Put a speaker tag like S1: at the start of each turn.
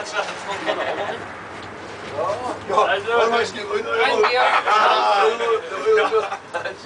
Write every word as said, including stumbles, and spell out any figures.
S1: Ja,
S2: Also,
S1: wollen wir es gehen?
S2: Ein Bier.
S1: Ja,